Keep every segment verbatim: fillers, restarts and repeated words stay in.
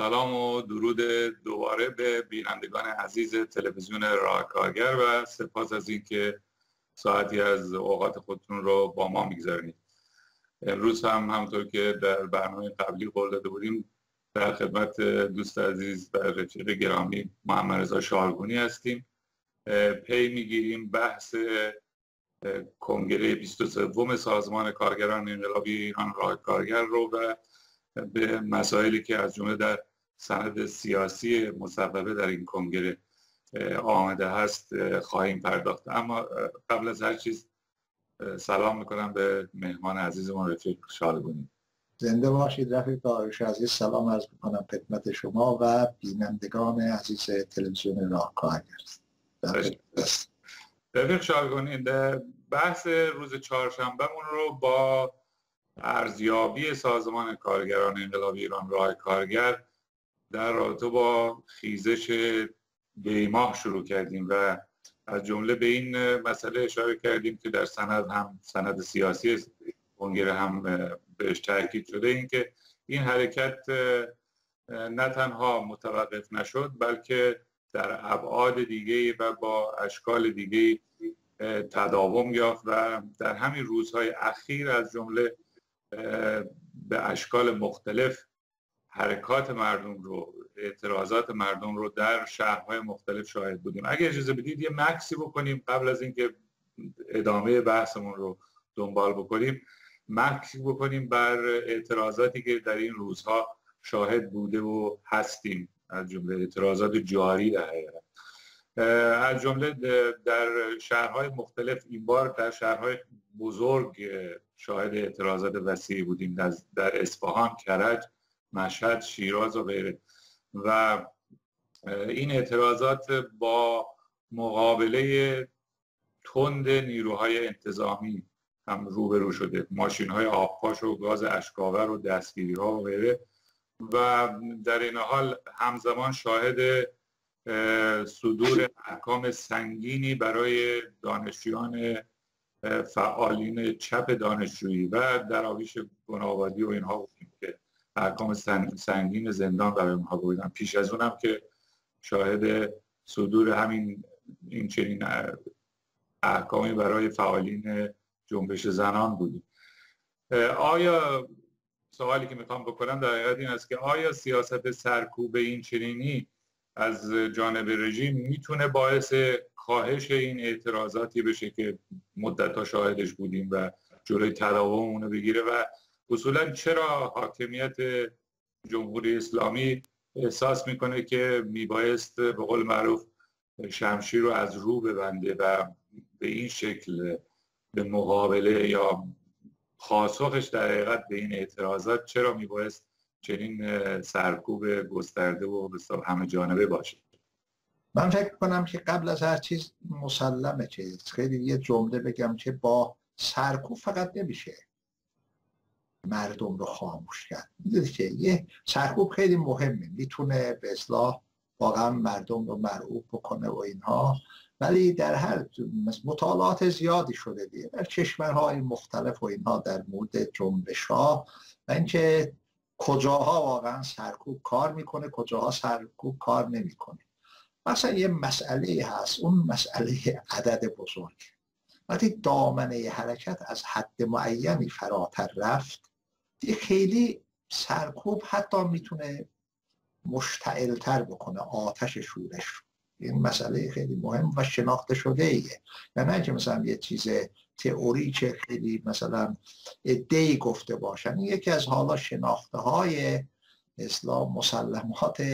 سلام و درود دوباره به بینندگان عزیز تلویزیون راه کارگر و سپاس از اینکه ساعتی از اوقات خودتون رو با ما میگذارید. امروز هم همونطور که در برنامه قبلی قول داده بودیم در خدمت دوست عزیز و رفیق گرامی محمد رضا شالگونی هستیم. پی میگیریم بحث کنگره بیست و سوم سازمان کارگران انقلابی ایران راه کارگر رو و به مسائلی که از جمله در سند سیاسی مصوبه در این کنگره آمده هست خواهیم پرداخت. اما قبل از هر چیز سلام میکنم به مهمان عزیزمون رفیق شالگونی. زنده باشید رفیق داریوش عزیز. سلام عرض میکنم خدمت شما و بینندگان عزیز تلویزیون راه کارگر. رفیق شالگونی، بحث روز چهارشنبهمون رو با ارزیابی سازمان کارگران انقلابی ایران راه کارگر در رابطه با خیزش دیماه شروع کردیم و از جمله به این مسئله اشاره کردیم که در سند هم سند سیاسی کنگره هم بهش تاکید شده، این که این حرکت نه تنها متوقف نشد بلکه در ابعاد دیگه و با اشکال دیگه تداوم یافت و در همین روزهای اخیر از جمله به اشکال مختلف حرکات مردم رو، اعتراضات مردم رو در شهرهای مختلف شاهد بودیم. اگه اجازه بدید یه مکسی بکنیم قبل از اینکه ادامه بحثمون رو دنبال بکنیم، مکسی بکنیم بر اعتراضاتی که در این روزها شاهد بوده و هستیم، از جمله اعتراضات جاری در حقیقت. از جمله در شهرهای مختلف، این بار در شهرهای بزرگ شاهد اعتراضات وسیعی بودیم، در اصفهان، کرج، مشهد، شیراز و غیره. و این اعتراضات با مقابله تند نیروهای انتظامی هم روبرو شده، ماشین‌های آبپاش و گاز اشک‌آور و دستگیری‌ها و غیره. و در این حال همزمان شاهد صدور احکام سنگینی برای دانشجویان فعالین چپ دانشجویی و دراویش گناه‌آبادی و اینها بودیم که احکام سنگین زندان برای اونها بودن. پیش از اونم که شاهد صدور همین این چنین احکامی برای فعالین جنبش زنان بودیم. آیا سوالی که میخوام بکنم در حقیقت این است که آیا سیاست سرکوب این چنینی از جانب رژیم میتونه باعث کاهش این اعتراضاتی بشه که مدت‌ها شاهدش بودیم و جلوی تداوم اونو بگیره؟ و اصولا چرا حاکمیت جمهوری اسلامی احساس میکنه که میبایست به قول معروف شمشیر رو از رو ببنده و به این شکل به مقابله یا پاسخش در حقیقت به این اعتراضات چرا میبایست چنین سرکوب گسترده و همه جانبه باشه؟ من فکر کنم که قبل از هر چیز مسلمه که خیلی یه جمله بگم که با سرکوب فقط نمیشه مردم رو خاموش کرد. میدونید که یه سرکوب خیلی مهمه، میتونه به اصلاح واقعا مردم رو مرعوب بکنه و اینها، ولی در هر مطالعات زیادی شده دیگه در کشورهای مختلف و اینها در مورد جنبش‌ها و اینکه کجاها واقعا سرکوب کار میکنه کجاها سرکوب کار نمیکنه. مثلا یه مسئله هست، اون مسئله عدد بزرگ. وقتی دامنه حرکت از حد معینی فراتر رفت دیگه خیلی سرکوب حتی میتونه مشتعلتر بکنه آتش شورش رو. این مسئله خیلی مهم و شناخته شده ایه، یعنی نه که مثلا یه چیز تئوری که خیلی مثلا ادعی گفته باشن. این یکی از حالا شناخته های اسلام مسلمات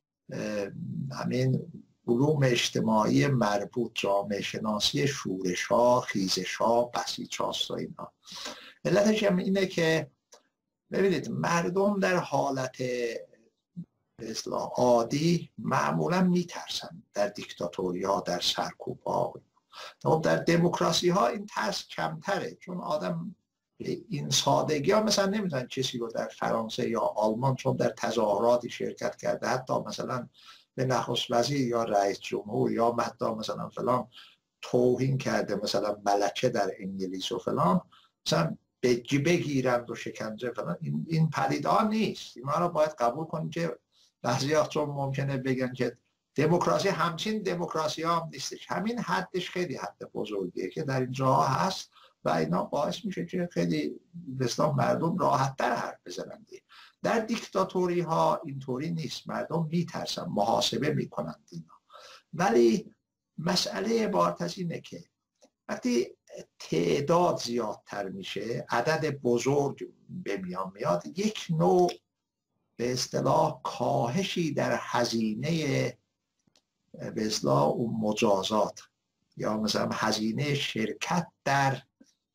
همین علوم اجتماعی مربوط، جامعه شناسی شورش ها، خیزش ها، بسیج هاست و اینا. علتش هم اینه که ببینید مردم در حالت به اصطلاح عادی معمولا میترسن در دیکتاتوری ها، در سرکوب ها. در دموکراسی ها این ترس کمتره، چون آدم این سادگی ها مثلا نمیتونن کسی رو در فرانسه یا آلمان چون در تظاهراتی شرکت کرده حتی مثلا به نخست وزیر یا رئیس جمهور یا حتی مثلا فلان توهین کرده، مثلا ملکه در انگلیس و فلان، مثلا بگیرند و شکنجه فلان. این این پدیده ها نیست. این ما رو باید قبول کنیم که بعضیا چون ممکنه بگن که دموکراسی همچین دموکراسی هم نیستش، همین حدش خیلی حد بزرگیه که در این جاها هست و اینا باعث میشه که خیلی به اصطلاح مردم راحت‌تر حرف بزنن. در دیکتاتوری ها اینطوری نیست، مردم میترسن، محاسبه میکنن اینا. ولی مسئله عبارت از اینه که وقتی تعداد زیادتر میشه، عدد بزرگ به میان میاد، یک نوع به اصطلاح کاهشی در هزینه به اصطلاح اون مجازات یا مثلا هزینه شرکت در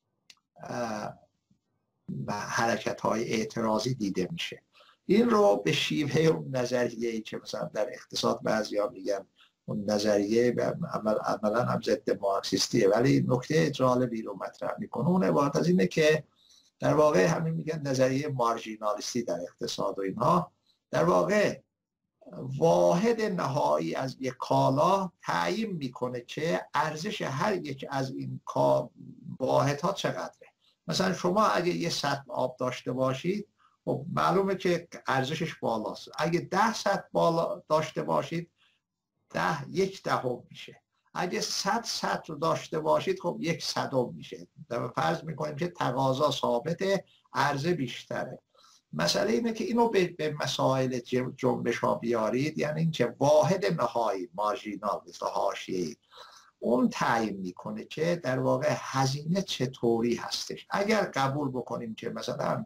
حرکت های اعتراضی دیده میشه. این رو به شیوه اون نظریه‌ای که مثلا در اقتصاد بعضیا میگن اون نظریه اول اولا هم ضد مارکسیستیه، ولی نکته جالبی رو مطرح میکنه. اون عبارت از اینه که در واقع همین میگن نظریه مارژینالیستی در اقتصاد و اینها، در واقع واحد نهایی از یک کالا تعیین میکنه که ارزش هر یک از این واحدها چقدره. مثلا شما اگه یه سطل آب داشته باشید، خب معلومه که ارزشش بالاست. اگه ده سطل بالا داشته باشید، ده یک دهم میشه. اگه صد سطل داشته باشید، خب یک صدم میشه. فرض میکنیم که تقاضا ثابته، عرضه بیشتره. مسئله اینه که اینو به, به مسائل جنبش ها بیارید، یعنی اینکه واحد نهایی مارژینال مثل حاشیه‌ای اون تعیین میکنه که در واقع هزینه چطوری هستش. اگر قبول بکنیم که مثلا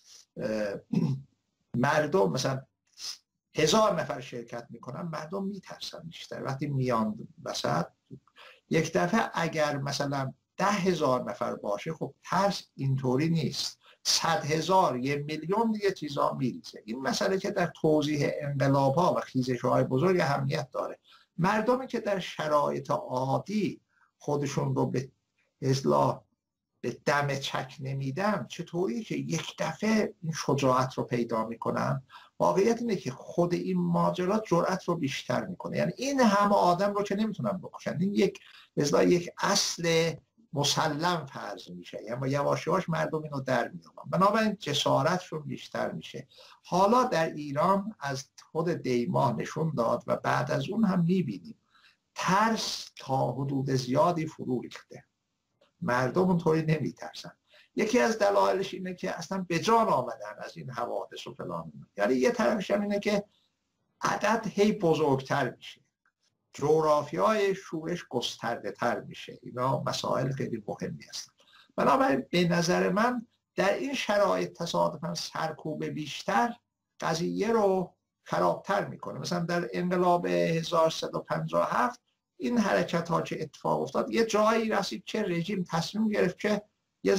مردم مثلا هزار نفر شرکت میکنن، مردم میترسن بیشتر. وقتی میان وسط یک دفعه اگر مثلا ده هزار نفر باشه، خب ترس اینطوری نیست. صد هزار، یه میلیون دیگه چیزا میریزه. این مسئله که در توضیح انقلاب ها و خیزش های بزرگ اهمیت داره. مردمی که در شرایط عادی خودشون رو به اصلاح به دم چک نمیدن، چطوری که یک دفعه این شجاعت رو پیدا میکنن؟ واقعیت اینه که خود این ماجرا جرأت رو بیشتر میکنه. یعنی این همه آدم رو که نمیتونن بکشن، این یک مثلا یک اصل مسلم فرض میشه. یعنی یواش یواش مردم اینو در میارن، بنابراین جسارتشون بیشتر میشه. حالا در ایران از خود دیما نشون داد و بعد از اون هم میبینیم ترس تا حدود زیادی فرو ریخته. مردم اونطوری نمیترسن. یکی از دلایلش اینه که اصلا به جان آمدن از این حوادث و فلان. یعنی یه طرفش هم اینه که عدد هی بزرگتر میشه، جغرافیای شورش گسترده تر میشه. اینا مسائل خیلی مهمی هستن. بنابراین به نظر من در این شرایط تصادفاً سرکوب بیشتر قضیه رو خرابتر میکنه. مثلا در انقلاب هزار و سیصد و پنجاه و هفت این حرکت ها که اتفاق افتاد، یه جایی رسید که رژیم تصمیم گرفت که یه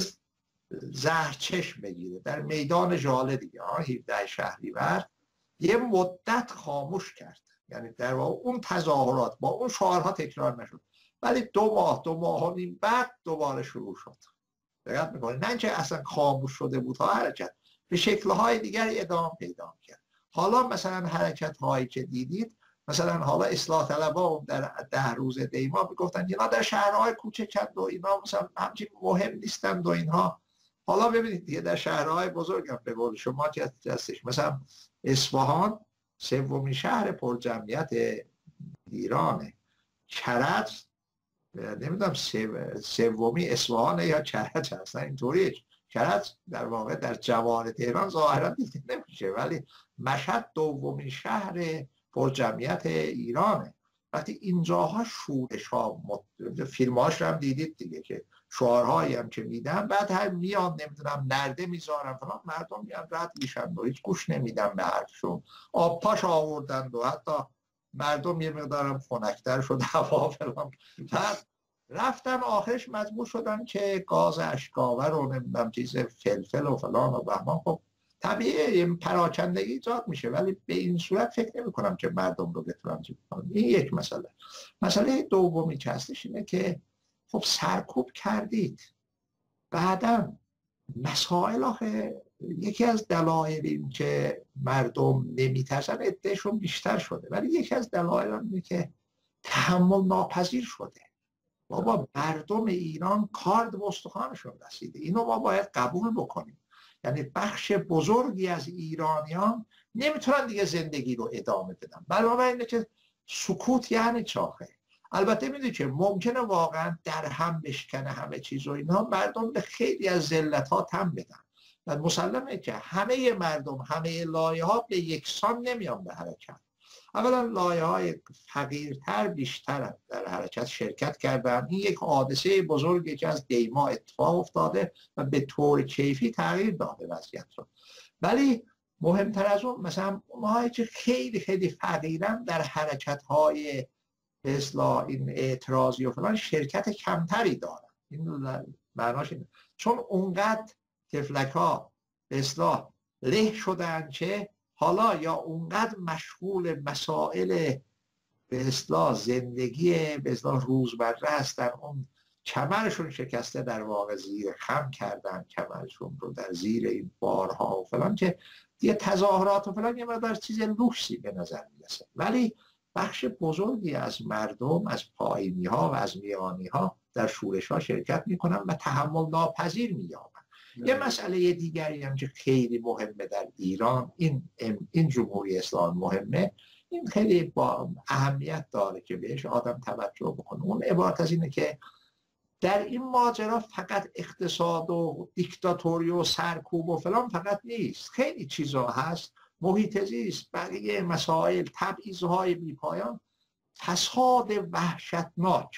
زهرچشم بگیره در میدان ژاله دیگه، هفده شهریور، یه مدت خاموش کرد. یعنی در واقع اون تظاهرات با اون شعارها تکرار نشد، ولی دو ماه دو ماه و نیم بعد دوباره شروع شد. دقت میکنید؟ نه اینکه اصلا خاموش شده بود ها، حرکت به شکل‌های دیگری ادامه پیدا کرد. حالا مثلا حرکت هایی که دیدید، مثلا حالا اصلاح طلبها در ده روز دیما میگفتن اینا در شهرهای کوچکند و اینا مثلا همچین مهم نیستند و اینها. حالا ببینید دیگه در شهرهای بزرگ هم به قول شما که هستش، مثلا اصفهان سومین شهر پرجمعیت ایرانه، کرج نمیدونم سومی اصفهان یا کرج هستن، اینطوریه. کرج در واقع در جوار تهران ظاهرا دیده نمیشه، ولی مشهد دومین شهر پرجمعیت ایرانه. وقتی اینجاها شورش ها مت... فیلماش هم دیدید دیگه که شعارهایی هم که میدن، بعد هر میان نمیدونم نرده میذارن فلان، مردم میان رد میشن و هیچ گوش نمیدن به حرفشون، آب پاش آوردن و حتی مردم یه مقدارم خنک‌تر شد هوا فلان. بعد رفتن آخرش مجبور شدن که گاز اشکاور رو نمیدونم چیز فلفل و فلان و بهمان. خب طبیعیه پراکندگی ایجاد میشه، ولی به این صورت فکر نمی کنم که مردم رو بتونن چیز کنن. این یک مسئله. مسئله دومی که هستش اینه که خب سرکوب کردید، بعدم مسائل آخه یکی از دلایل این که مردم نمیترسن عدهشون بیشتر شده، ولی یکی از دلایل اینه که تحمل ناپذیر شده. بابا مردم ایران کارد به استخوانشون رسیده، اینو ما باید قبول بکنیم. یعنی بخش بزرگی از ایرانیان نمیتونن دیگه زندگی رو ادامه بدن. بنابراین که سکوت یعنی چاخه. البته میدونی که ممکنه واقعا در هم بشکنه همه چیز و اینها، مردم به خیلی از ذلت ها تن بدن و مسلمه که همه مردم همه لایه ها به یکسان نمیان به حرکت. اولا لایه های فقیرتر بیشتر در حرکت شرکت کردن. این یک حادثه بزرگی که از دیما اتفاق افتاده و به طور کیفی تغییر داده وضعیت رو. ولی مهمتر از اون مثلا اونهایی که خیلی خیلی فقیرن در حرکت های به اصلاح این اعتراضی و فلان شرکت کمتری دارن. این معناش اینه چون اونقدر تفلک ها به اصلاح له شدن که حالا یا اونقدر مشغول مسائل به اصلاح زندگی به اصلاح روزمره هستن، اون کمرشون شکسته در واقع زیر خم کردن کمرشون رو در زیر این بارها و فلان که دیگه تظاهرات و فلان یه مقدار چیز لوکسی به نظر میرسه. ولی بخش بزرگی از مردم از پایینی ها و از میانی ها در شورش ها شرکت میکنن و تحمل ناپذیر مییابن. یه مسئله دیگری هم که خیلی مهمه در ایران، این این جمهوری اسلامی مهمه، این خیلی با اهمیت داره که بهش آدم توجه بکنه. اون عبارت از اینه که در این ماجرا فقط اقتصاد و دیکتاتوری و سرکوب و فلان فقط نیست، خیلی چیزا هست، محیط زیست، بقیه مسائل، تبعیض‌های بی‌پایان، فساد وحشتناک.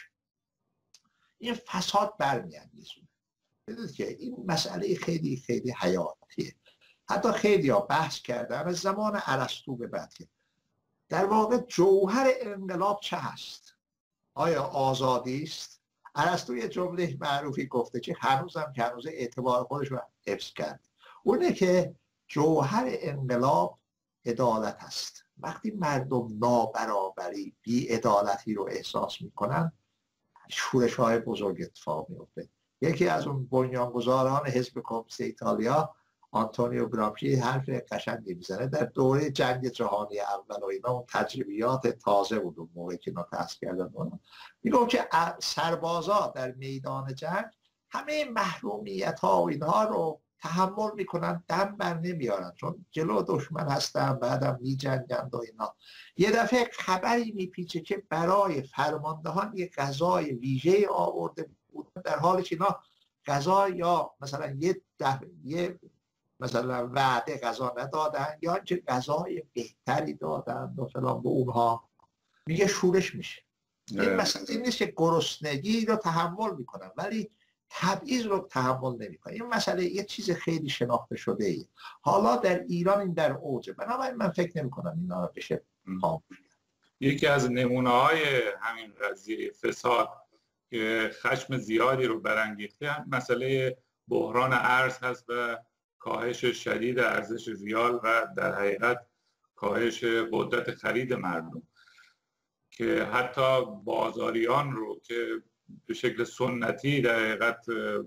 این فساد برمی‌انگیزونه. بدونید که این مسئله خیلی خیلی حیاتیه. حتی خیلی ها بحث کردن از زمان ارسطو به بعد که در واقع جوهر انقلاب چه هست؟ آیا آزادی است؟ ارسطو یه جمله معروفی گفته که هنوزم که هنوز اعتبار خودش رو حفظ کرد، اونه که جوهر انقلاب عدالت است. وقتی مردم نابرابری، بی‌عدالتی رو احساس میکنن، شورش‌های بزرگ اتفاق میفته. یکی از اون بنیانگذاران حزب کمونیست ایتالیا، آنتونیو گرامشی، حرف قشنگی میزنه. در دوره جنگ جهانی اول و اینا اون تجربیات تازه بود اون موقعی که اینا تأسیس کردن اون، میگم که سربازا در میدان جنگ همه محرومیت ها و اینها رو تحمل میکنن، دم بر نمیارن چون جلو دشمن هستن، بعدم میجنگند و اینا. یه دفعه خبری میپیچه که برای فرماندهان یه غذای ویژه آورده بود، در حالی که اینا غذا یا مثلا یه دفعه یه مثلا وعده غذا ندادن یا چه غذای بهتری دادن و فلان به اونها، میگه شورش میشه. این مثلا این نیست که گرسنگی رو تحمل میکنن ولی تبعیض رو تحمل نمیکنن. این مسئله یه چیز خیلی شناخته شده ایه. حالا در ایران این در اوجه، بنابراین من فکر نمیکنم اینا رو بشه خاموش کرد. یکی از نمونه‌های همین قضیه فساد که خشم زیادی رو برانگیخته مسئله بحران ارز هست و کاهش شدید ارزش ریال و در حقیقت کاهش قدرت خرید مردم که حتی بازاریان رو که به شکل سنتی در حقیقت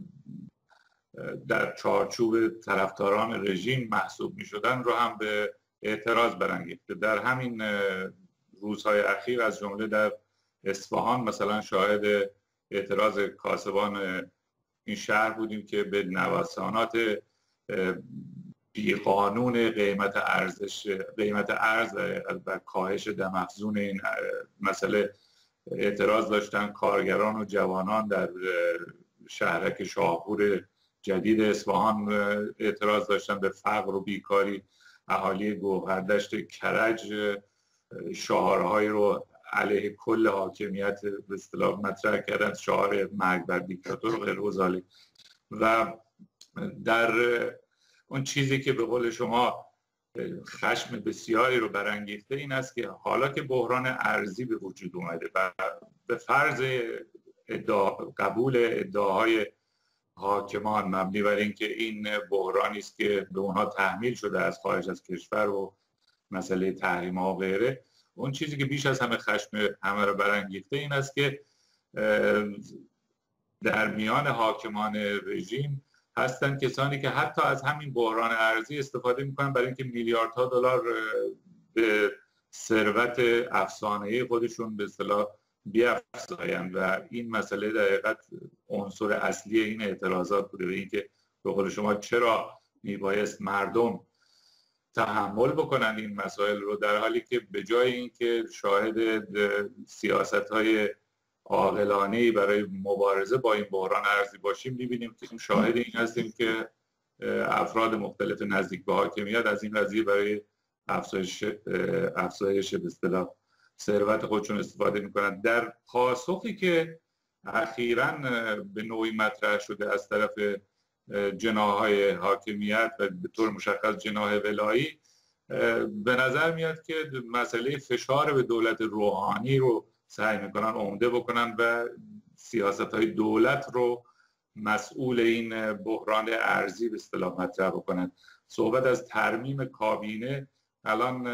در چارچوب طرفداران رژیم محسوب می شدن رو هم به اعتراض برانگیخته. در همین روزهای اخیر از جمله در اصفهان مثلا شاهد اعتراض کاسبان این شهر بودیم که به نوسانات بیقانون قیمت ارزش قیمت ارز و کاهش دمافزون این مسئله اعتراض داشتن. کارگران و جوانان در شهرک شاهپور جدید اصفهان اعتراض داشتن به فقر و بیکاری. اهالی گوهردشت کرج شعارهایی رو علیه کل حاکمیت به اصطلاح مطرح کردن، شعار مرگ بر دیکتاتور و غیر و ذالک. و در اون چیزی که به قول شما خشم بسیاری رو برانگیخته این است که حالا که بحران ارزی به وجود اومده و به فرض ادعا قبول ادعاهای حاکمان مبنی بر اینکه این بحرانی است که به اونها تحمیل شده از خارج از کشور و مسئله تحریم‌ها و غیره، اون چیزی که بیش از همه خشم همه رو برانگیخته این است که در میان حاکمان رژیم هستن کسانی که حتی از همین بحران ارزی استفاده میکنن برای اینکه میلیاردها دلار به ثروت افسانه‌ای خودشون به اصطلاح بیافزایند و این مسئله در حقیقت عنصر اصلی این اعتراضات بوده به اینکه به قول شما چرا میبایست مردم تحمل بکنن این مسائل رو، در حالی که به جای اینکه شاهد سیاست‌های عاقلانه‌ای برای مبارزه با این بحران ارزی باشیم، می‌بینیم که شاهد این هستیم که افراد مختلف نزدیک به حاکمیت از این قضیه برای افزایش افزایش به اصطلاح ثروت خودشون استفاده می‌کنند. در پاسخی که اخیراً به نوعی مطرح شده از طرف جناح‌های حاکمیت و به طور مشخص جناح ولایی، به نظر میاد که مسئله فشار به دولت روحانی رو سعی میکنن عمده بکنن و سیاست‌های دولت رو مسئول این بحران ارزی به اصطلاح مطرح بکنن. صحبت از ترمیم کابینه الان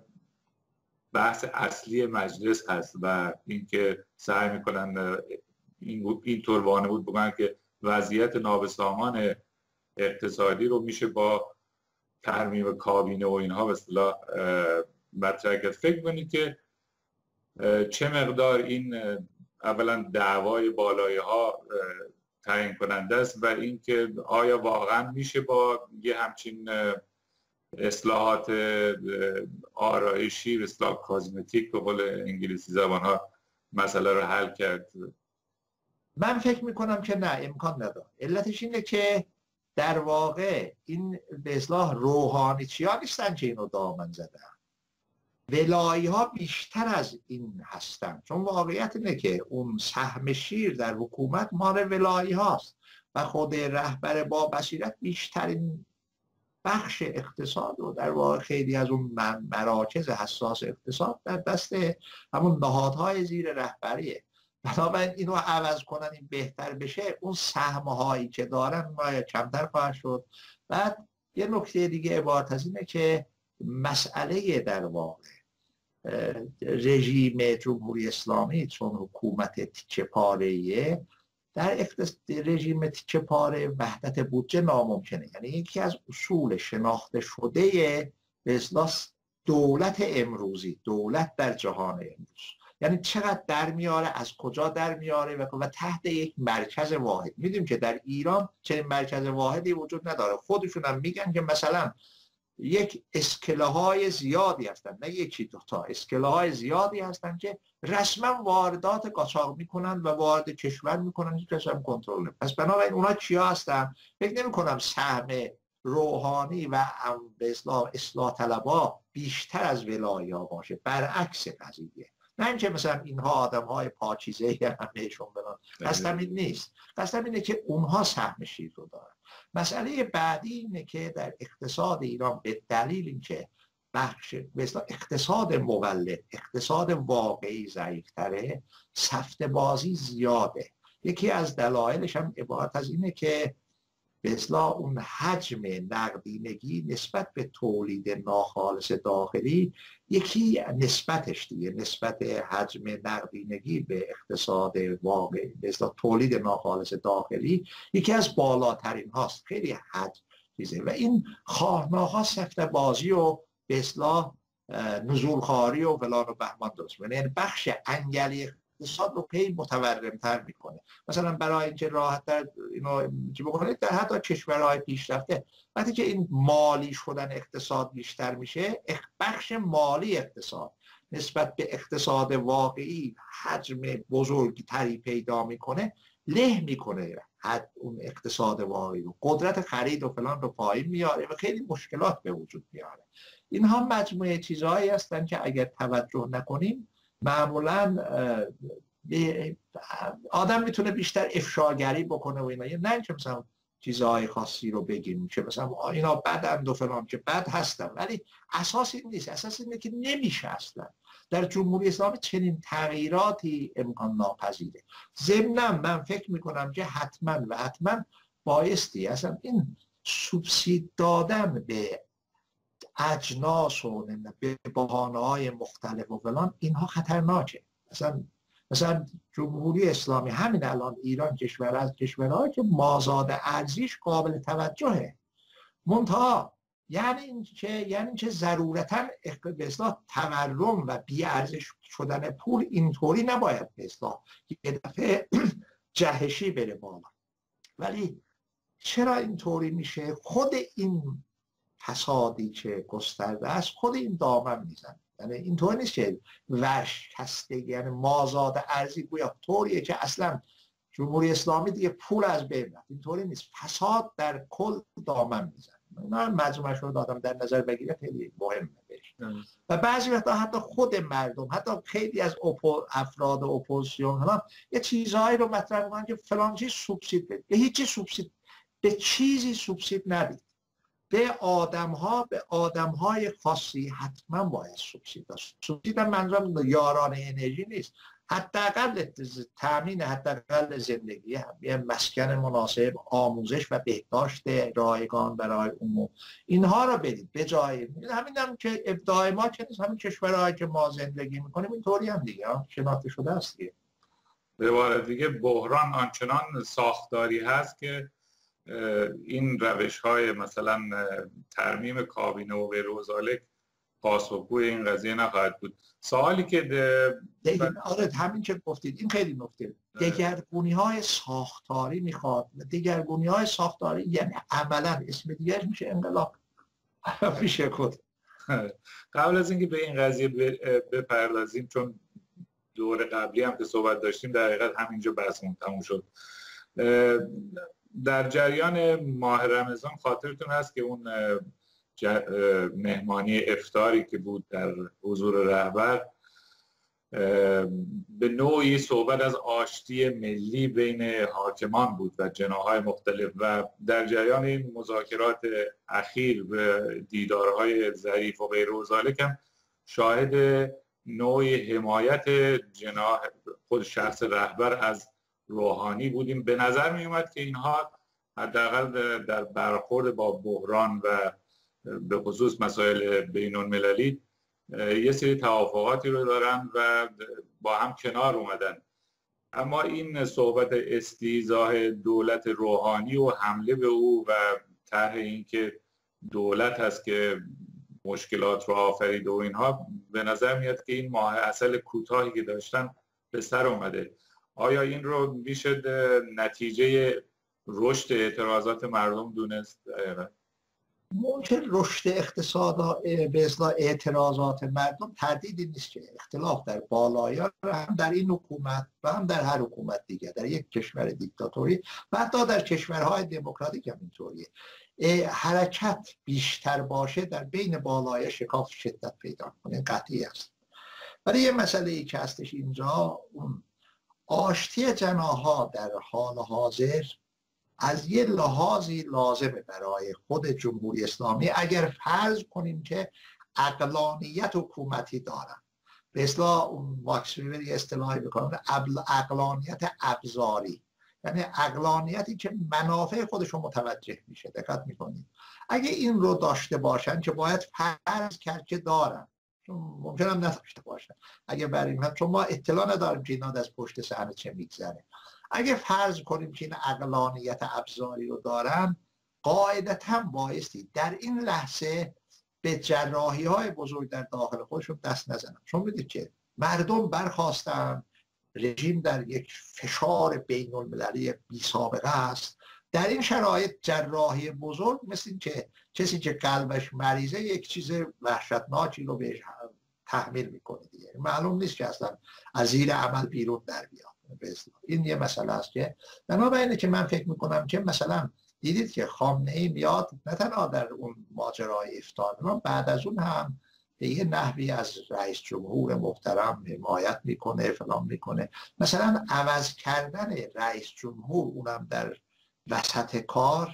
بحث اصلی مجلس هست و اینکه سعی میکنن این اینطور وانمود بکنن که وضعیت نابسامان اقتصادی رو میشه با ترمیم کابینه و اینها به اصطلاح مطرح کرد. فکر کنید که چه مقدار این اولا دعوای بالایی ها تعیین کننده است و اینکه آیا واقعا میشه با یه همچین اصلاحات آرایشی، اصلاح کازمتیک به قول انگلیسی زبان ها مسئله رو حل کرد؟ من فکر میکنم که نه، امکان نداره. علتش اینه که در واقع این به اصلاح روحانی چیا نیستن که اینو دامن زدن، ولایی ها بیشتر از این هستن، چون واقعیت اینه که اون سهم شیر در حکومت مال ولایی هاست و خود رهبر با بصیرت بیشترین بخش اقتصاد و در واقع خیلی از اون مراکز حساس اقتصاد در دست همون نهادهای زیر رهبریه. بنابراین اینو عوض کنن این بهتر بشه، اون سهم‌هایی که دارن باید کمتر خواهد شد. بعد یه نکته دیگه عبارت از اینه که مسئله در واقع رژیم جمهوری اسلامی چون حکومت تیکه پاره‌ایه، در رژیم تیکه پاره وحدت بودجه ناممکنه. یعنی یکی از اصول شناخته شده به اصطلاح دولت امروزی، دولت در جهان امروز، یعنی چقدر در میاره، از کجا در میاره و تحت یک مرکز واحد. میدونیم که در ایران چنین مرکز واحدی وجود نداره. خودشون هم میگن که مثلا یک اسکله های زیادی هستن، نه یکی دوتا، اسکله های زیادی هستن که رسما واردات قاچاق میکنن و وارد کشور میکنن، هیچ کس هم کنترل نمیکنه. پس بنابراین اونا چیا هستن؟ فکر نمی کنم سهم روحانی و به اصلاح اصلاح طلبها بیشتر از ولایی ها باشه، برعکس قضیه. نه اینکه مثلا اینها آدم های پاکیزه همهشون برن، قصدم این نیست. قصدم اینه که اونها سهم شیر رو دارن. مسئله بعدی اینه که در اقتصاد ایران به دلیل اینکه بخش مثلا اقتصاد مولد، اقتصاد واقعی ضعیف‌تره، سفته بازی زیاده. یکی از دلایلش هم عبارت از اینه که به اصطلاح اون حجم نقدینگی نسبت به تولید ناخالص داخلی، یکی نسبتش دیگه نسبت حجم نقدینگی به اقتصاد واقعی به اصطلاح تولید ناخالص داخلی یکی از بالاترین هاست، خیلی حجم چیزه و این خواهرناها سفته بازی و به اصطلاح نزولخواری و فلان و بهمان درست می‌کنه. یعنی بخش انگلی اقتصاد رو پی متورم‌تر میکنه. مثلا برای اینکه راحت‌تر اینو چی بکنید، در حتی کشورهای پیشرفته وقتی که این مالی شدن اقتصاد بیشتر میشه، بخش مالی اقتصاد نسبت به اقتصاد واقعی حجم بزرگتری پیدا میکنه، له میکنه حد اون اقتصاد واقعی رو، قدرت خرید و فلان رو پایین میاره و خیلی مشکلات به وجود میاره. اینها مجموعه چیزهایی هستن که اگر توجه نکنیم معمولا آدم میتونه بیشتر افشاگری بکنه و اینا، نه اینکه مثلا چیزهای خاصی رو بگیم که مثلا اینا بدند و فلان، که بد هستن، ولی اساس این نیست. اساس اینه که نمیشه اصلا در جمهوری اسلامی چنین تغییراتی امکان ناپذیره. ضمناً من فکر میکنم که حتما و حتما بایستی اصلا این سوبسید دادن به اجناس و به بهانه‌های مختلف و فلان، اینها خطرناکه. مثلا مثلا جمهوری اسلامی همین الان ایران کشور از کشورهایی که مازاد ارزیش قابل توجهه، منتها یعنی اینکه یعنی اینکه ضرورتاً به اصطلاح تورم و بی‌ارزش شدن پول اینطوری نباید به اصطلاح یه دفعه جهشی بره بالا. ولی چرا اینطوری میشه؟ خود این فسادی که گسترده است خود این دامن میزن. یعنی اینطور نیست که ورشکستگی یعنی مازاد ارضی گویا طوریه که اصلا جمهوری اسلامی دیگه پول از بین رفت، اینطوری نیست. فساد در کل دامن میزن. من مجموعش رو دادم در نظر بگیره خیلی مهمه بهش. و بعضی وقتا حتی خود مردم، حتی خیلی از اپو افراد اپوزیسیون هم یه چیزهایی رو مطرح میکنن که فلان چیز سوبسید بده. به هیچ سوبسید، به چیزی سوبسید ندید. به آدم‌ها، به آدم‌های خاصی حتما باید سوبسید داد. سوبسید هم منظورم یاران انرژی نیست، حداقل تامین حداقل زندگی، یه مسکن مناسب، آموزش و بهداشت رایگان برای عموم، اینها رو بدید به جای همین هم که ابداع ما که نیست، همین کشورهایی که ما زندگی میکنیم اینطوری هم دیگه شناخته شده است دیگه. به عبارت دیگه بحران آنچنان ساختاری هست که این روش های مثلا ترمیم کابینه و غیر و ذالک پاسخگوی این قضیه نخواهد بود. سوالی که ده... آره همین که گفتید این خیلی نکته. دگرگونی های ساختاری میخواد. دگرگونی های ساختاری یعنی عملا اسم دیگرش میشه انقلاب. میشه کد. قبل از اینکه به این قضیه بپردازیم، چون دور قبلی هم که صحبت داشتیم در حقیقت همینجا بحثمون تموم شد. در جریان ماه رمضان خاطرتون هست که اون مهمانی افطاری که بود در حضور رهبر به نوعی صحبت از آشتی ملی بین حاکمان بود و جناح‌های مختلف و در جریان این مذاکرات اخیر به دیدارهای ظریف و غیر و ذالک هم شاهد نوعی حمایت جناح خود شخص رهبر از روحانی بودیم. به نظر می اومد که اینها حداقل در برخورد با بحران و به خصوص مسائل بین المللی یه سری توافقاتی رو دارن و با هم کنار اومدن. اما این صحبت استیضاح دولت روحانی و حمله به او و طرح این که دولت هست که مشکلات رو آفرید و اینها، به نظر میاد که این ماه عسل کوتاهی که داشتن به سر اومده. آیا این رو میشه نتیجه رشد اعتراضات مردم دونست؟ ممکن رشد اقتصاد به اصطلاح اعتراضات مردم تردیدی نیست که اختلاف در بالایان هم در این حکومت و هم در هر حکومت دیگه در یک کشور دیکتاتوری و حتی در کشورهای دموکراتیک هم اینطوریه. حرکت بیشتر باشه در بین بالای شکاف شدت پیدا کنه، قطعی است. ولی یه مسئله ای که هستش اینجا، اون آشتی جناح‌ها در حال حاضر از یه لحاظی لازمه برای خود جمهوری اسلامی اگر فرض کنیم که عقلانیت حکومتی دارن. به اصطلاح اون ماکس ویبر یه اصطلاحی بکنه عقلانیت ابزاری، یعنی عقلانیتی که منافع خودشون متوجه میشه. دقت میکنید اگه این رو داشته باشن که باید فرض کرد که دارن، ممکن هم نداشته باشن اگه بریم هم، چون ما اطلاع نداریم که اینا از پشت صحنه چه میگذره. اگه فرض کنیم که این عقلانیت ابزاری رو دارن، قاعدتاً بایستی در این لحظه به جراحی های بزرگ در داخل خودشون دست نزنن. چون میدید که مردم برخواستن، رژیم در یک فشار بین المللی بی سابقه است. در این شرایط جراحی بزرگ مثل این که کسی که قلبش مریضه یک چیز وحشتناکی رو بهش تحمیل میکنه دیگه، معلوم نیست که اصلا از زیر عمل بیرون در بیاد. این یه مسئله است که بنابراینه که من فکر میکنم که مثلا دیدید که خامنه ای میاد نه تنها در اون ماجرای افطار، بعد از اون هم به یه نحوی از رئیس جمهور محترم حمایت میکنه، فلان میکنه. مثلا عوض کردن رئیس جمهور اونم در وسط کار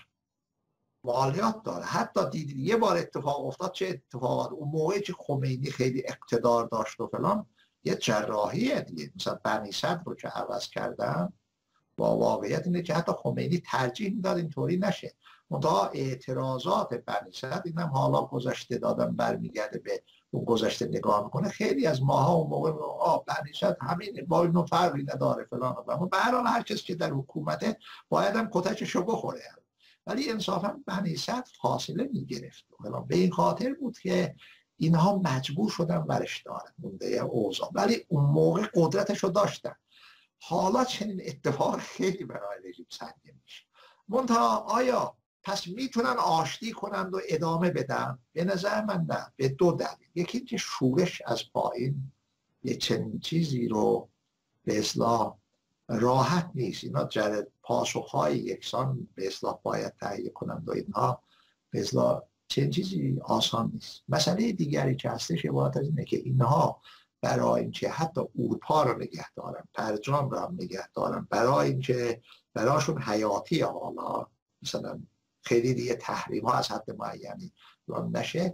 مالیات داره. حتی دیدید یه بار اتفاق افتاد، چه اتفاقات اون موقعی که خمینی خیلی اقتدار داشت و فلان، یه جراحیه دیگه. مثلا بنی صدر رو که عوض کردن، با واقعیت اینه که حتی خمینی ترجیح میداد اینطوری نشه. منتها اعتراضات بنی صدر، اینم حالا گذشته دادم برمیگرده به اون گذشته نگاه میکنه، خیلی از ماها اون موقع آه بنی صدر همین با اینو فرقی نداره فلان و اما به هر حال هر کس که در حکومته باید هم کتکشو بخوره. ولی انصافا بنی صدر فاصله میگرفت. به این خاطر بود که اینها مجبور شدن ورش دارن مونده اوضاع، ولی اون موقع قدرتش رو داشتن. حالا چنین اتفاق خیلی برای رژیم سنگین میشه. منتها آیا پس میتونن آشتی کنند و ادامه بدن؟ به نظر من نه، به دو دلیل. یکی که شورش از پایین یه چنین چیزی رو به اصلاح راحت نیست، اینا جرد پاسخهای یکسان به اصلاح باید تهیه کنند و اینها به اصلاح چنین چیزی آسان نیست. مسئله دیگری که هستش عبارت از اینه که اینها برای اینکه حتی اروپا رو نگه دارن، پرجام رو هم نگه دارن، برای اینکه براشون حیاتی، حالا مثلا خیلی دیگه تحریم ها از حد معینی نشه،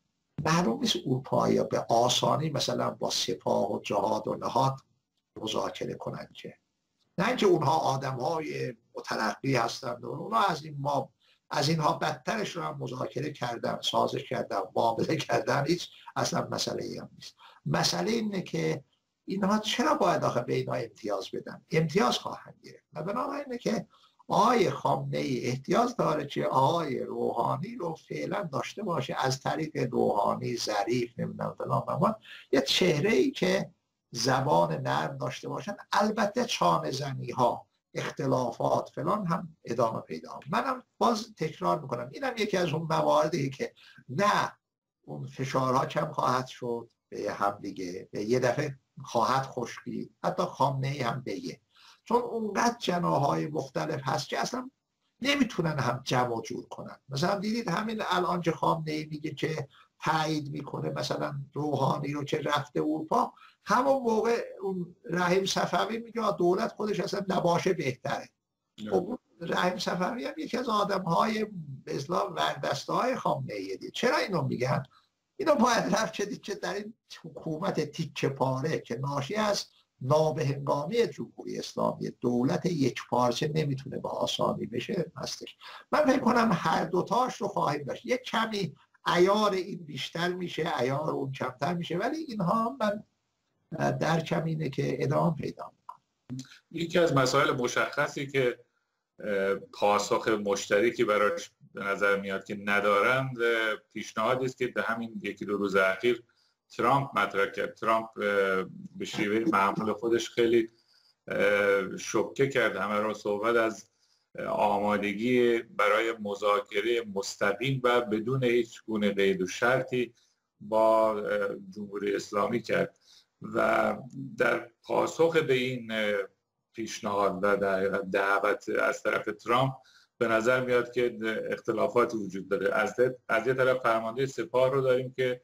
معلوم نیست اروپایی ها به آسانی مثلا با سپاه و جهاد و نهاد مذاکره کنند، که نه اینکه اونها آدم های مترقی هستند و اونها از این ما از اینها بدترش رو هم مذاکره کردن، سازش کردن، معامله کردن، هیچ اصلا مسئله ای هم نیست. مسئله اینه که اینها چرا باید آخه به اینها امتیاز بدن؟ امتیاز خواهند گرفت و بنابراینه که آقای خامنه ای احتیاج داره که آقای روحانی رو فعلا داشته باشه، از طریق روحانی، ظریف، نمیدونم فلان، یه چهره ای که زبان نرم داشته باشن. البته چانه زنی ها، اختلافات فلان هم ادامه پیدا. منم باز تکرار میکنم اینم یکی از اون مواردی که نه اون فشارها کم خواهد شد به هم دیگه، به یه دفعه خواهد خشکید، حتی خامنه ای هم بگه، چون اونقدر جناحهای مختلف هست که اصلا نمیتونن هم جمع جور کنن. مثلا دیدید همین الان که خامنه ای میگه که تایید میکنه مثلا روحانی رو که رفته اروپا، همون موقع اون رحیم صفوی میگه دولت خودش اصلا نباشه بهتره. خب رحیم صفوی هم یکی از آدم های به اصطلاح وردسته های خامنه ای دید. چرا اینو میگن؟ اینو باید رفت چه دید که در این حکومت تیکه پاره که ناشی از نابهنگامی جمهوری اسلامی، دولت یک پارچه نمیتونه با آسانی بشه هستش. من فکر کنم هر دوتاش رو خواهیم داشت. یک کمی عیار این بیشتر میشه، عیار اون کمتر میشه، ولی اینها من درکم اینه که ادامه پیدا میکنه. یکی از مسائل مشخصی که پاسخ مشترکی براش به نظر میاد که ندارند، پیشنهادی است که در همین یکی دو روز اخیر ترامپ مطرح کرد. ترامپ به شیوه معمول خودش خیلی شوکه کرد همه را، صحبت از آمادگی برای مذاکره مستقیم و بدون هیچ گونه قید و شرطی با جمهوری اسلامی کرد و در پاسخ به این پیشنهاد و دعوت از طرف ترامپ به نظر میاد که اختلافاتی وجود داره. از از یه طرف فرمانده سپاه رو داریم که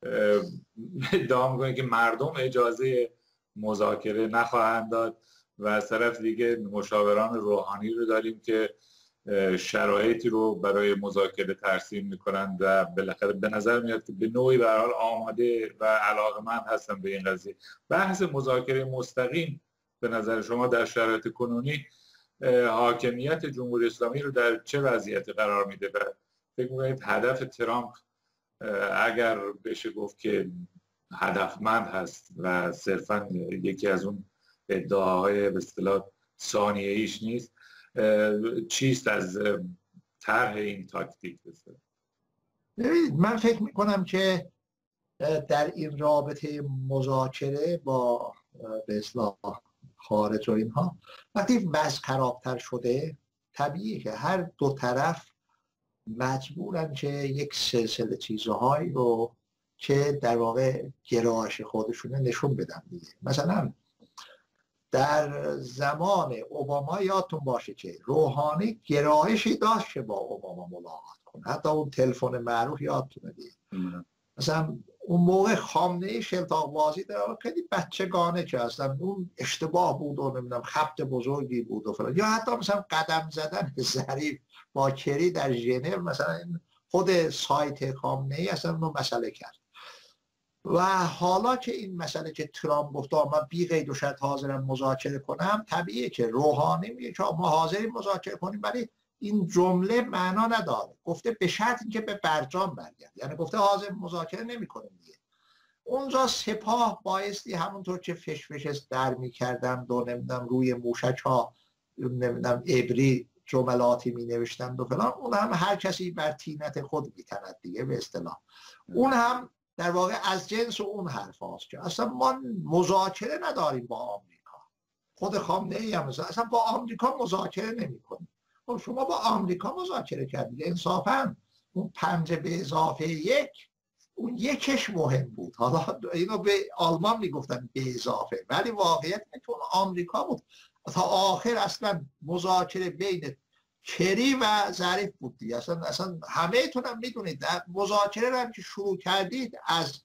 ادعا میکنه که مردم اجازه مذاکره نخواهند داد و از طرف دیگه مشاوران روحانی رو داریم که شرایطی رو برای مذاکره ترسیم میکنند و بالاخره به نظر میاد که به نوعی به هر حال آماده و علاقه‌مند هستن به این قضیه. بحث مذاکره مستقیم به نظر شما در شرایط کنونی حاکمیت جمهوری اسلامی رو در چه وضعیتی قرار میده و فکر میکنید هدف ترامپ اگر بشه گفت که هدفمند هست و صرفا یکی از اون ادعاهای به اصطلاح ثانیه‌ایش نیست، چیست از طرح این تاکتیک؟ ببینید من فکر میکنم که در این رابطه مذاکره با به اصطلاح خارج و اینها وقتی وضع خرابتر شده، طبیعیه که هر دو طرف مجبورن که یک سلسله چیزهایی رو که در واقع گرایش خودشونه نشون بدن دیگه. مثلا در زمان اوباما یادتون باشه که روحانی گرایشی داشت که با اوباما ملاقات کنه، حتی اون تلفن معروف یادتونه دیگه. مثلا اون موقع خامنه ای شلتاق بازی در خیلی بچگانه که اصلا اون اشتباه بود و نمیدونم خبط بزرگی بود و فلان، یا حتی مثلا قدم زدن ظریف با کری در ژنو، مثلا خود سایت خامنه ای اصلا اون مسئله کرد. و حالا که این مسئله که ترامپ گفت من بی قید و شرط حاضرم مذاکره کنم، طبیعیه که روحانی میگه که ما حاضریم مذاکره کنیم، ولی این جمله معنا نداره. گفته به شرط اینکه به برجام برگرد، یعنی گفته حاضر مذاکره نمی‌کنیم دیگه. اونجا سپاه بایستی همونطور که فشفش در می‌کردند و نمیدونم روی موشک ها نمیدونم ابری جملاتی می‌نوشتند و فلان، اون هم هر کسی بر طینت خود می‌تند دیگه به اصطلاح. اون هم در واقع از جنس اون حرف هاست که اصلا ما مذاکره نداریم با آمریکا. خود خامنه ای هم اصلا با آمریکا مذاکره نمی کنیم. خب شما با آمریکا مذاکره کردید، انصافا اون پنج به اضافه یک، اون یکش مهم بود. حالا اینو به آلمان میگفتن به اضافه، ولی واقعیت اینه که اون آمریکا بود. تا آخر اصلا مذاکره بین کری و ظریف بود دیگه. اصلا اصلا همه تونم میدونید مذاکره رو هم که شروع کردید از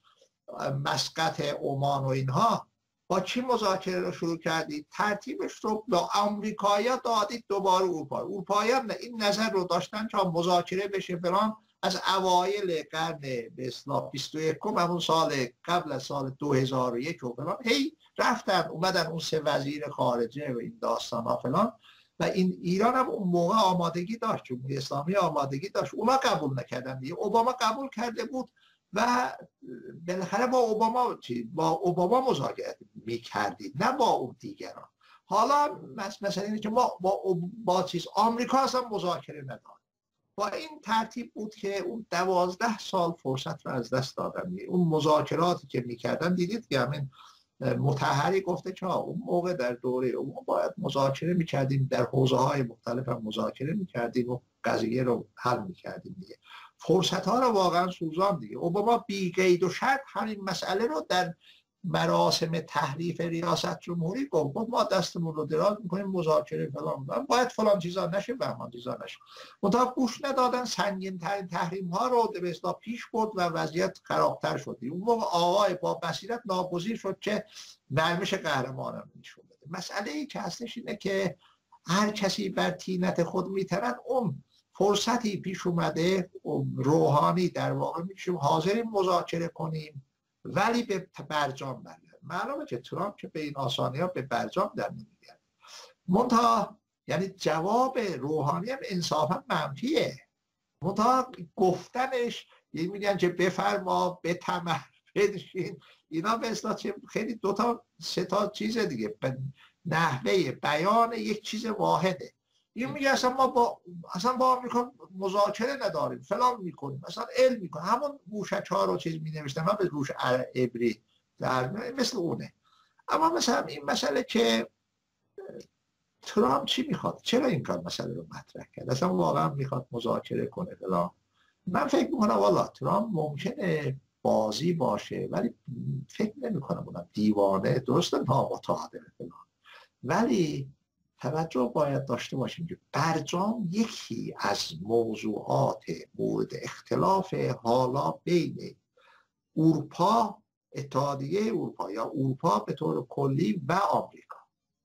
مسقط عمان و اینها، با چی مذاکره رو شروع کردید؟ ترتیبش رو با آمریکایی‌ها دادید دوباره اروپا. اروپایی‌ها این نظر رو داشتن که مذاکره بشه فلان از اوایل قرن به اصطلاح بیست و یکم، همون سال قبل از سال دو هزار و یک و فلان، هی رفتن اومدن اون سه وزیر خارجه و این داستانا فلان، و این ایران هم اون موقع آمادگی داشت، جمهوری اسلامی آمادگی داشت، اونا قبول نکردن دیگه. اوباما قبول کرده بود و بالاخره با اوباما با اوباما مذاکره می‌کردید، نه با اون دیگران. حالا مثلا اینه که ما با با چیز آمریکا اصلا مذاکره نداشت. با این ترتیب بود که اون دوازده سال فرصت رو از دست دادن. اون مذاکراتی که میکردن دیدید که همین مطهری گفته که اون موقع در دوره اون باید مذاکره میکردیم، در حوزه های مختلف هم مذاکره میکردیم و قضیه رو حل میکردیم دیگه. فرصت ها رو واقعا سوزان دیگه. اوباما بی قید و شرط همین مسئله رو در مراسم تحریف ریاست جمهوری گفت ما دستمون رو دراز میکنیم مذاکره فلان، باید فلان چیزا نشه بهمان چیزا نشه. منتها گوش ندادن، سنگین ترین تحریم ها رو به اصطلاح پیش برد و وضعیت خرابتر شد. اون موقع آقای با بصیرت ناگزیر شد که نرمش قهرمانان نشون بده. مسئله ای که هستش اینه که هر کسی بر طینت خود میترد. اون فرصتی پیش اومده، روحانی در واقع میشیم حاضریم مذاکره کنیم ولی به برجام برگرد. معلومه که ترامپ که به این آسانی ها به برجام در نمیگرد. منتها یعنی جواب روحانی هم انصافا منفیه. منتها گفتنش یعنی میگن که بفرما به تمر بنشین، اینا به اصطلاح خیلی دو تا سه تا چیز دیگه، نحوه بیان یک چیز واحده. این میگه اصلا ما با اصلا با آمریکا مذاکره نداریم، فلان میکنیم، اصلا علم میکنیم، همون گوشک ها رو چیز می نوشتن، من به روش عبری در مثل اونه. اما مثلا این مسئله که ترامپ چی میخواد، چرا این کار مسئله رو مطرح کرد، اصلا واقعا میخواد مذاکره کنه فلان؟ من فکر میکنم والا ترامپ ممکنه بازی باشه، ولی فکر نمیکنم اونم دیوانه، درسته نامتعادل فلان، ولی توجه باید داشته باشیم که برجام یکی از موضوعات مورد اختلاف حالا بین اروپا، اتحادیه اروپا یا اروپا به طور کلی و آمریکا،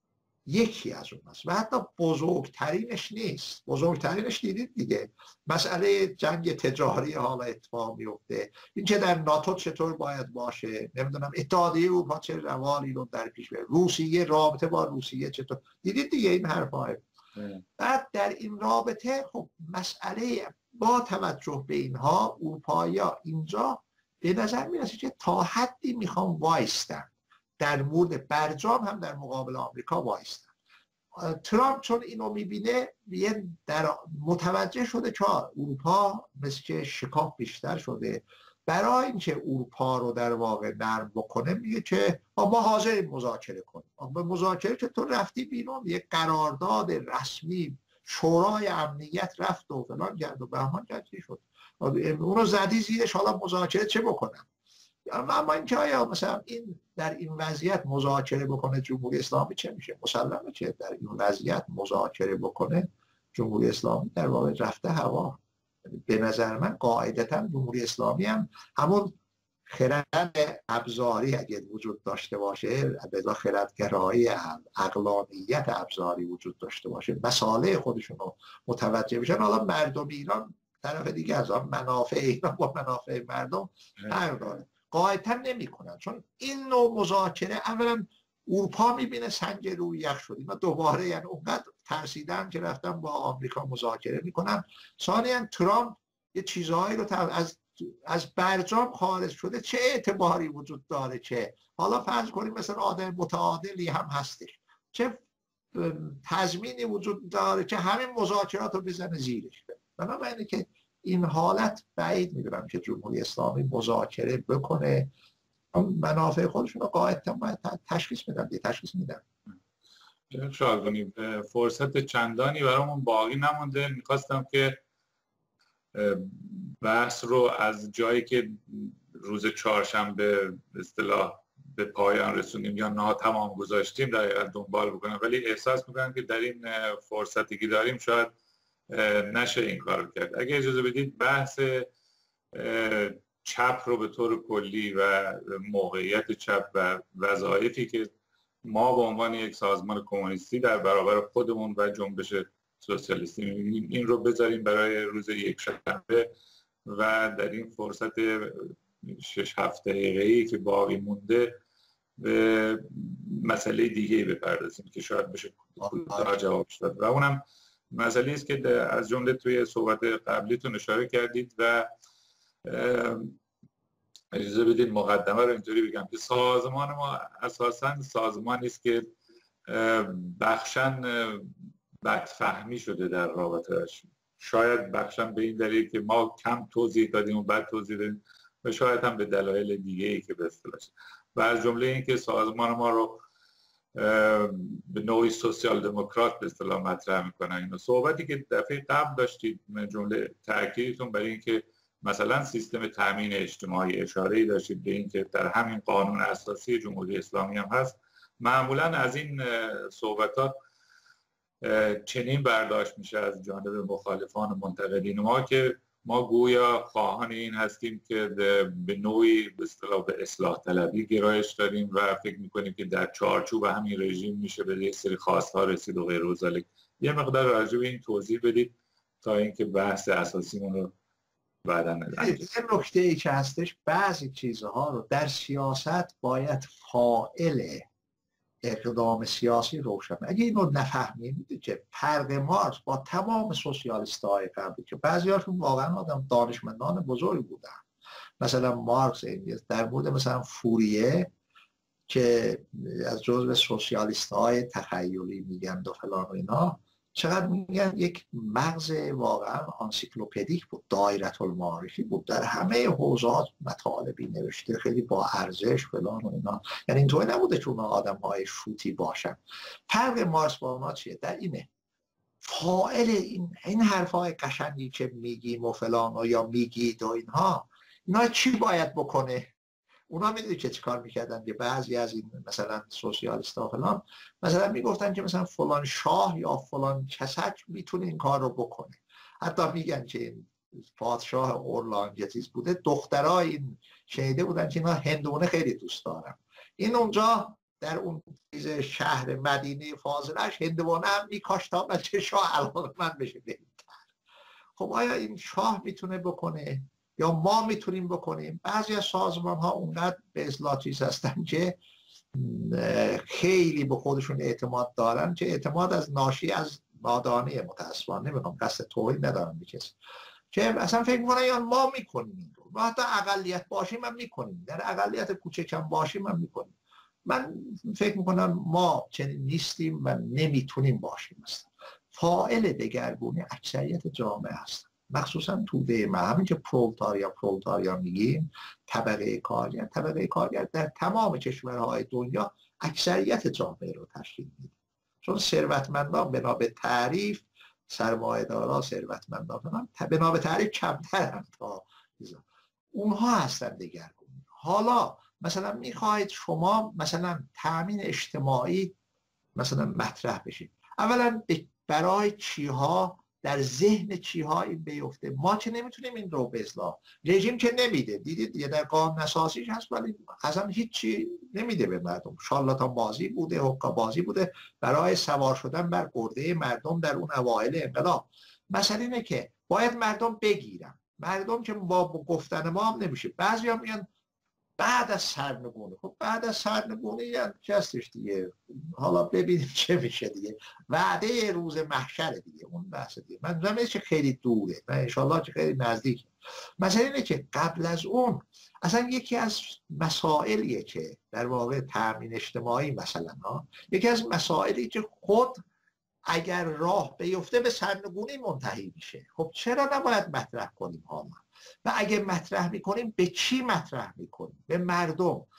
یکی از اون است و حتی بزرگترینش نیست. بزرگترینش دیدید دیگه، مسئله جنگ تجاری حالا اتفاق میفته، این که در ناتو چطور باید باشه، نمیدونم اتحادیه اروپا چه روالی رو در پیش بره، روسیه، رابطه با روسیه چطور، دیدید دیگه این حرفا. بعد در این رابطه خب مسئله با توجه به اینها اروپایی‌ها اینجا به نظر میرسه که تا حدی میخوان وایستن، در مورد برجام هم در مقابل آمریکا وایستن. ترامپ چون اینو میبینه در متوجه شده که اروپا مثل که شکاف بیشتر شده، برای اینکه اروپا رو در واقع نرم بکنه میگه که ما حاضریم مذاکره کنیم. به مذاکره که تو رفتی بیرون، یک قرارداد رسمی شورای امنیت رفت و فلان کرد و بهمان کرد چی شد، اونو زدی زیرش، حالا مذاکره چه بکنم؟ اما اینکه آیا مثلا این در این وضعیت مذاکره بکنه جمهوری اسلامی چه میشه؟ مسلمه که در این وضعیت مذاکره بکنه جمهوری اسلامی در واقع رفته هوا. به نظر من قاعدتا جمهوری اسلامی هم همون خرد ابزاری اگه وجود داشته باشه، به خردگرایی عقلانیت ابزاری وجود داشته باشه، مصالح خودشون رو متوجه بشن. حالا مردم ایران طرف دیگه از آن منافع ایران با منافع مردم فرق داره، قاعدتا نمی کنن، چون این نوع مذاکره اولا اروپا میبینه سنگ روی یخ شد، اینا دوباره یعنی اونقدر ترسیدن که رفتن با آمریکا مذاکره میکنن. ثانیاً ترامپ یه چیزهایی رو از از برجام خارج شده، چه اعتباری وجود داره که حالا فرض کنیم مثلا آدم متعادلی هم هستش، چه تضمینی وجود داره که همین مذاکرات رو بزنه زیرش. بنابراین که این حالت بعید میدونم که جمهوری اسلامی مذاکره بکنه، منافع خودشون رو قاعدتا باید تشخیص میدن، تشخیص میدن. شاگونی فرصت چندانی برامون باقی نمونده. میخواستم که بحث رو از جایی که روز چهارشنبه به اصطلاح به پایان رسونیم یا ناتمام گذاشتیم در دنبال بکنم، ولی احساس میکنم که در این فرصتی که داریم شاید نشه این کار کرد. اگه اجازه بدید بحث چپ رو به طور کلی و موقعیت چپ و وظایفی که ما به عنوان یک سازمان کمونیستی در برابر خودمون و جنبش سوسیالیستی می‌بینیم، این رو بذاریم برای روز یکشنبه و در این فرصت شش هفت دقیقه‌ای که باقی مونده به مسئله دیگه‌ای بپردازیم که شاید بشه کوتاه جوابش داد و اونم مسئله است که از جمله توی صحبت قبلیتون اشاره کردید و اجازه بدید مقدمه رو اینطوری بگم که سازمان ما اساساً سازمانی است که بخشاً بدفهمی شده در رابطه‌اش. شاید بخشاً به این دلیل که ما کم توضیح دادیم و بعد توضیح دادیم و شاید هم به دلایل دیگه‌ای که به اصطلاح و از جمله این که سازمان ما رو به نوعی سوسیال دموکرات به اصطلاح مطرح میکنن. اینو صحبتی که دفعه قبل داشتید جمله تأکیدتون برای اینکه مثلا سیستم تامین اجتماعی اشاره‌ای داشتید به اینکه در همین قانون اساسی جمهوری اسلامی هم هست. معمولا از این صحبتات چنین برداشت میشه از جانب مخالفان و منتقدین ما که ما گویا خواهان این هستیم که به نوعی به اصطلاح به اصلاح طلبی گرایش داریم و فکر میکنیم که در چارچوب همین رژیم میشه به یک سری خواست‌ها رسید و غیر و ذالک. یه مقدار راجع به این توضیح بدید تا اینکه بحث اساسیمون رو بعداً یه نکته ای که هستش، بعضی چیزها رو در سیاست باید فاعل اقدام سیاسی روشن. اگه اینو نفهمیم که فرق مارکس با تمام سوسیالیست های قبلی که بعضی هاشون واقعا آدم دانشمندان بزرگ بودن، مثلا مارکس در مورد مثلا فوریه که از جزو سوسیالیست های تخیلی میگن و فلان و اینا، چقدر میگن یک مغز واقعا انسیکلوپدیک بود، دایره المعارفی بود، در همه حوزات مطالبی نوشته خیلی با ارزش فلان و اینا. یعنی اینطوری نبوده که اونا آدم های شوتی باشن. فرق مارکس با اونا چیه؟ در اینه فاعل این این حرفای قشنگی که میگیم و فلان و یا میگید و اینها، اینا چی باید بکنه؟ اونا میدونی که چیکار میکردن که بعضی از این مثلا سوسیالیست ها فلان مثلا میگفتن که مثلا فلان شاه یا فلان کسک میتونه این کار رو بکنه. حتی میگن که این پادشاه اورلانگتیز بوده، دخترای این شهیده بودن که اینا هندونه خیلی دوست دارن. این اونجا در اون شهر مدینه فاضلش هندونه هم میکاشت تا بچه شاه علاقمند بشه بهتر. خب آیا این شاه میتونه بکنه یا ما میتونیم بکنیم؟ بعضی از سازمان ها اونقدر به اصطلاح چیز هستن که خیلی به خودشون اعتماد دارن که اعتماد از ناشی از نادانی، متاسفانه نمیخوام قصد توهین ندارم به کسی، که اصلا فکر میکنن یا ما میکنیم این رو، ما حتی اقلیت باشیم هم میکنیم، در اقلیت کوچک هم باشیم هم میکنیم. من فکر میکنم ما چنین نیستیم و نمیتونیم باشیم. هستن فاعل دگرگونی اکثریت جامعه هستن، مخصوصا توده ما، همین که پرولتاریا پرولتاریا میگیم، طبقه کارگر طبقه کارگر در تمام کشورهای دنیا اکثریت جامعه رو تشکیل میده، چون ثروتمندان بنا به تعریف، سرمایه‌دارا ثروتمندان بنا به تعریف کمترن تا اونها هستن دگرگون. حالا مثلا میخواید شما مثلا تامین اجتماعی مثلا مطرح بشید، اولا برای چیها در ذهن چیها این بیفته؟ ما که نمیتونیم این رو به اصلاح، رژیم که نمیده، دیدید دیگه در قانون اساسیش هست ولی اصلا هیچی نمیده به مردم، شارلاتان بازی بوده، حقه بازی بوده برای سوار شدن بر گرده مردم در اون اوایل انقلاب. مثلا اینه که باید مردم بگیرن، مردم که با گفتن ما هم نمیشه. بعضی هم میگن بعد از سرنگونی، خب بعد از سرنگونی یعنی هستش دیگه، حالا ببینیم چه میشه دیگه، وعده روز محشر دیگه، اون بحث دیگه. من نمیشه که خیلی دوره، من انشالله که خیلی نزدیکه. مثلا اینه که قبل از اون اصلا یکی از مسائلیه که در واقع تامین اجتماعی مثلا ها، یکی از مسائلی که خود اگر راه بیفته به سرنگونی منتهی میشه. خب چرا نباید مطرح کنیم ها؟ و اگه مطرح میکنیم به چی مطرح میکنیم؟ به مردم.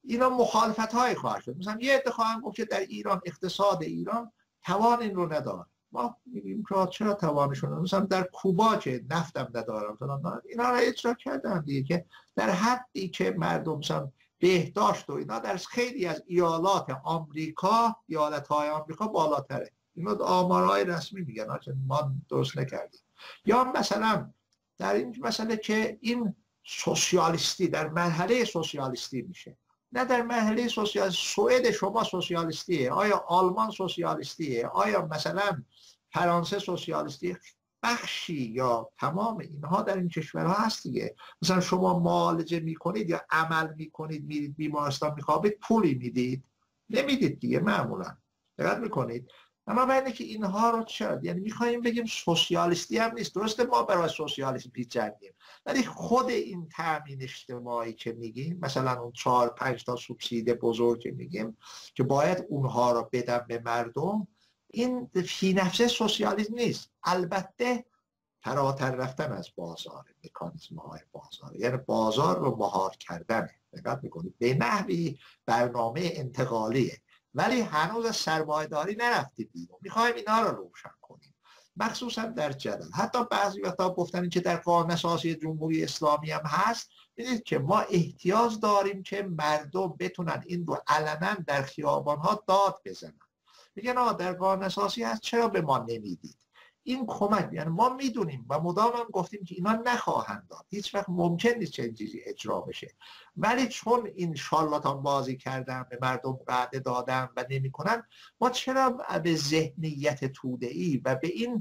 اینا مخالفت های خواهد شد. مثلا یه عده خواهند گفت که در ایران اقتصاد ایران توان این رو نداره. ما میگیم که چرا توانشون نداره؟ مثلا در کوبا که نفتم ندارم اینا رو اجرا کردن دیگه، که در حدی که مردم مثلا بهداشت و اینا در خیلی از ایالات آمریکا، ایالت های آمریکا بالاتره. اینا آمارهای رسمی میگن، ما درست نکردیم. یا مثلا در این مسئله که این سوسیالیستی در مرحله سوسیالیستی میشه، نه در مرحله سوسیالیستی. سوئد شما سوسیالیستیه، آیا آلمان سوسیالیستیه، آیا مثلا فرانسه سوسیالیستیه؟ بخشی یا تمام اینها در این کشورها هست دیگه. مثلا شما معالجه میکنید یا عمل میکنید، میرید بیمارستان میخوابید، پولی میدید؟ نمیدید دیگه معمولا. دقت میکنید؟ اما بینه که اینها رو چرا، یعنی میخوایم بگیم سوسیالیستی هم نیست. درسته ما برای سوسیالیسم می‌جنگیم، ولی خود این تامین اجتماعی که میگیم، مثلا اون چهار پنج تا سوبسید بزرگ که میگیم که باید اونها رو بدن به مردم، این فی نفسه سوسیالیسم نیست. البته فراتر رفتن از بازار، مکانیزم های بازار، یعنی بازار رو مهار کردنه. دقت میکنید؟ به نحوی برنامه انتقالیه، ولی هنوز از سرمایه‌داری نرفتیم بیرون. میخوایم اینا رو روشن کنیم، مخصوصا در جدل. حتی بعضی وقتا گفتن که در قانون اساسی جمهوری اسلامی هم هست، میدید که ما احتیاج داریم که مردم بتونن این رو علنا در خیابان‌ها داد بزنن. میگن آقا در قانون اساسی هست، چرا به ما نمیدید؟ این کمک، یعنی ما میدونیم و مدام هم گفتیم که اینا نخواهند داد، هیچ وقت ممکن نیست چنین چیزی اجرا بشه، ولی چون این شارلاتان بازی کردن، به مردم وعده دادن و نمیکنن، ما چرا به ذهنیت توده‌ای و به این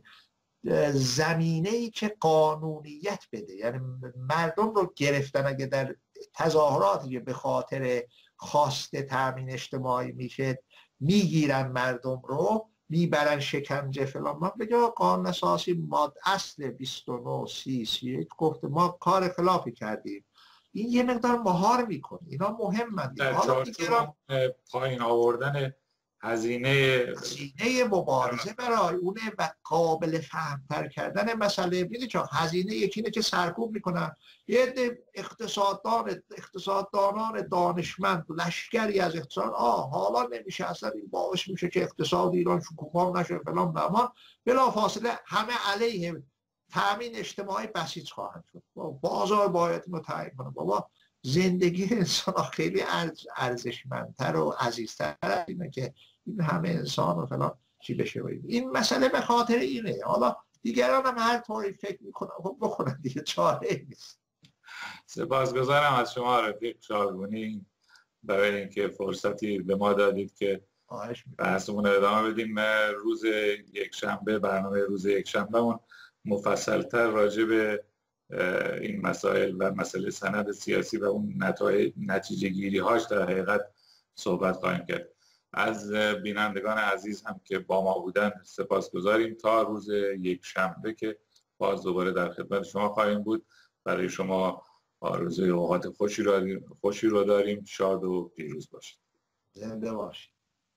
زمینه‌ای که قانونیت بده، یعنی مردم رو گرفتن، اگه در تظاهراتی به خاطر خواست تامین اجتماعی میشه میگیرن مردم رو، میبرن شکنجه فلان، ما بگه قانون اساسی ماده اصل بیست و نه سی سی یک گفته ما کار خلافی کردیم. این یه مقدار مهار میکنه. اینا مهمند. در چارچوب پایین آوردن هزینه هزینه مبارزه برای اونه و قابل فهمتر کردن مسئله. میدونی چون هزینه یکی اینه که سرکوب میکنن یه عده اقتصاددان اقتصاددانان دانشمند، لشکری از اقتصاد، آه حالا نمیشه، اصلا این باعث میشه که اقتصاد ایران شکوفا نشه فلان بهمان، بلافاصله همه علیه تامین اجتماعی بسیج خواهند شد. بازار باید اینو تعیین کنه. بابا زندگی انسان خیلی ارزشمندتر و عزیزتر از اینه که این همه انسان و فلان چی بشه باید. این مسئله به خاطر اینه. حالا دیگران هم هر طوری فکر میکنن خب بکنن دیگه، چاره نیست. سپاسگزارم از شما رفیق شارگونی برای اینکه فرصتی به ما دادید که بحثمون ادامه بدیم. روز یک شنبه، برنامه روز یک شنبه اون مفصلتر راجع به این مسائل و مسئله سند سیاسی و اون نتایج نتیجه گیری هاش در حقیقت صحبت خواهیم کرد. از بینندگان عزیز هم که با ما بودن سپاسگزاریم. تا روز یک شنبه که باز دوباره در خدمت شما خواهیم بود. برای شما آرزوی اوقات خوشی رو خوشی رو داریم. شاد و پیروز باشید. زنده باشید.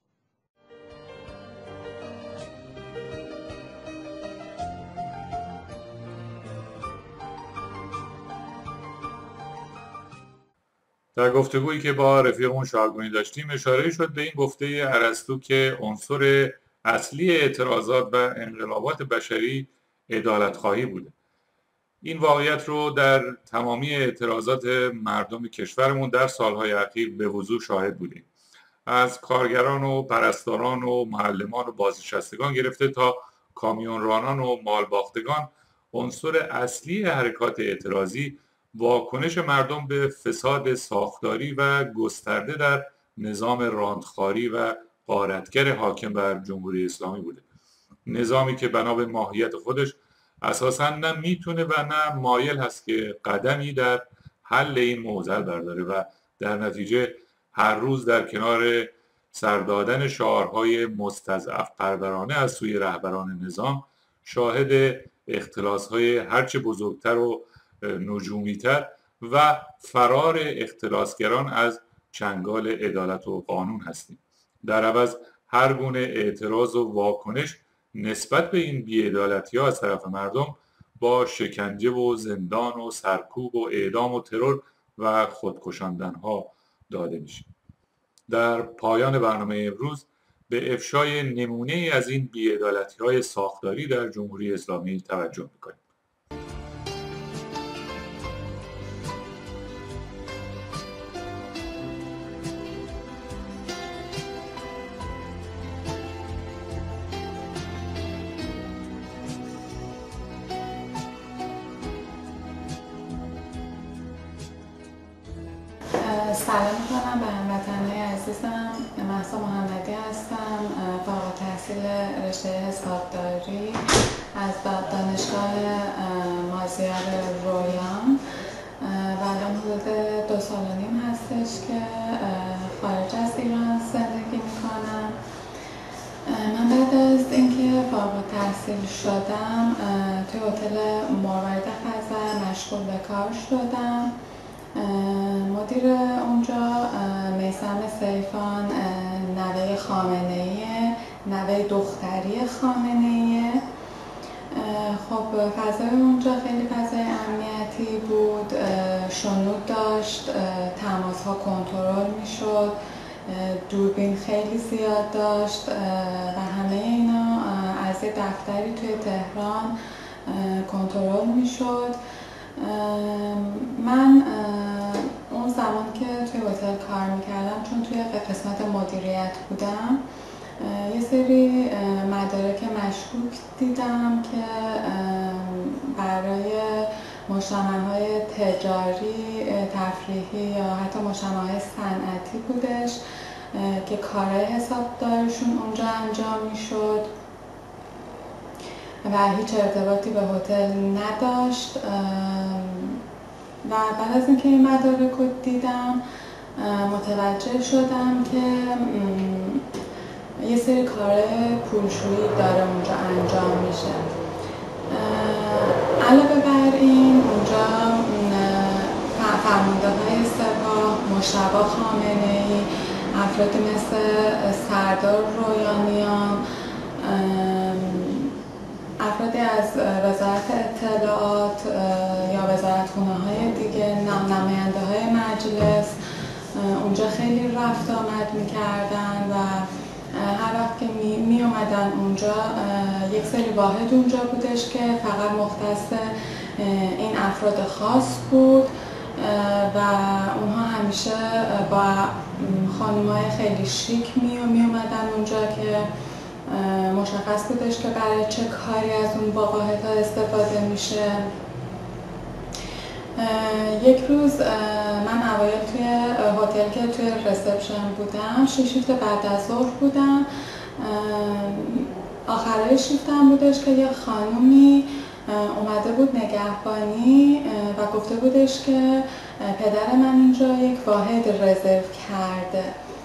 در گفتگویی که با رفیقمون شارگونی داشتیم اشاره شد به این گفته ارسطو که عنصر اصلی اعتراضات و انقلابات بشری عدالت‌خواهی بوده. این واقعیت رو در تمامی اعتراضات مردم کشورمون در سالهای اخیر به وضوح شاهد بودیم. از کارگران و پرستاران و معلمان و بازنشستگان گرفته تا کامیونرانان و مالباختگان، عنصر اصلی حرکات اعتراضی واکنش مردم به فساد ساختاری و گسترده در نظام راندخواری و غارتگر حاکم بر جمهوری اسلامی بوده. نظامی که بنا به ماهیت خودش اساساً نه میتونه و نه مایل هست که قدمی در حل این معضل برداره و در نتیجه هر روز در کنار سردادن شعارهای مستضعف پرورانه از سوی رهبران نظام شاهد اختلاس‌های هرچه بزرگتر و نجومی‌تر و فرار اختلاسگران از چنگال عدالت و قانون هستیم. در عوض هر گونه اعتراض و واکنش نسبت به این بی‌عدالتی‌ها از طرف مردم با شکنجه و زندان و سرکوب و اعدام و ترور و خودکشاندن‌ها داده میشه. در پایان برنامه امروز به افشای نمونه از این بی‌عدالتی‌های ساختاری در جمهوری اسلامی توجه می‌کنیم. سلام میکنم به هموطنهای عزیزم. مهسا محمدی هستم، فارغ التحصیل رشته حسابداری از دانشگاه مازیار رویان و الان حدود دو سال و نیم هستش که خارج از ایران زندگی میکنم. من بعد از اینکه فارغ التحصیل شدم توی هتل مروارید خزر مشغول به کار شدم. مدیر اونجا میثم سیفان نوه خامنه‌ای، نوه دختری خامنه‌ای. خب فضای اونجا خیلی فضای امنیتی بود، شنود داشت، تماس‌ها کنترل میشد، دوربین خیلی زیاد داشت و همه اینا از یه دفتری توی تهران کنترل میشد. من اون زمان که توی هتل کار میکردم، چون توی قسمت مدیریت بودم، یه سری مدارک مشکوک دیدم که برای مجتمع‌های تجاری، تفریحی یا حتی مجتمع‌های صنعتی بودش که کارهای حسابداریشون اونجا انجام میشد و هیچ ارتباطی به هتل نداشت. و بعد از اینکه این مدارک رو دیدم متوجه شدم که یه سری کار پولشویی داره اونجا انجام میشه. علاوه بر این اونجا فرمانده های سپاه، مجتبی خامنه‌ای، افرادی مثل سردار رویانیان، افرادی از وزارت اطلاعات یا وزارتخونه‌های دیگه، نماینده های مجلس اونجا خیلی رفت آمد میکردن و هر وقت که می, می اومدن اونجا یک سری واحد اونجا بودش که فقط مختص این افراد خاص بود و اونها همیشه با خانم‌های خیلی شیک می, می اومدن اونجا که مشخص بودش که برای چه کاری از اون واحدها استفاده میشه. یک روز من اوایل توی هتل که توی رسپشن بودم، شیفت بعد از ظهر بودم، آخرای شیفتم بودش که یه خانومی اومده بود نگهبانی و گفته بودش که پدر من اینجا یک واحد رزرو کرده.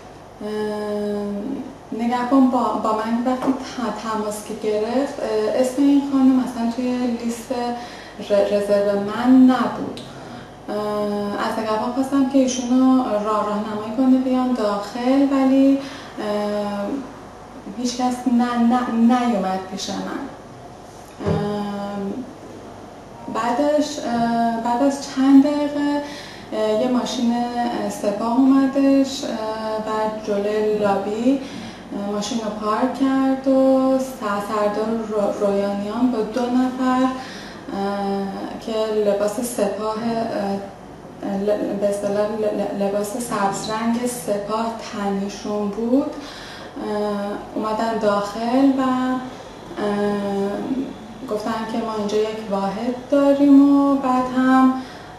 نگهبان با, با من وقتی تماس که گرفت، اسم این خانم اصلا توی لیست رزرو من نبود. از نگهبان خواستم که ایشونو راه راهنمایی کنه بیان داخل، ولی هیچ کس نه نه نیومد پیش من. بعدش بعد از چند دقیقه یه ماشین سپاه اومدش و جلوی لابی ماشین رو پارک کرد و سردار رویانیان با دو نفر که لباس سپاه به اصطلاح لباس سبز رنگ سپاه تنشون بود اومدن داخل و گفتن که ما اینجا یک واحد داریم و بعد هم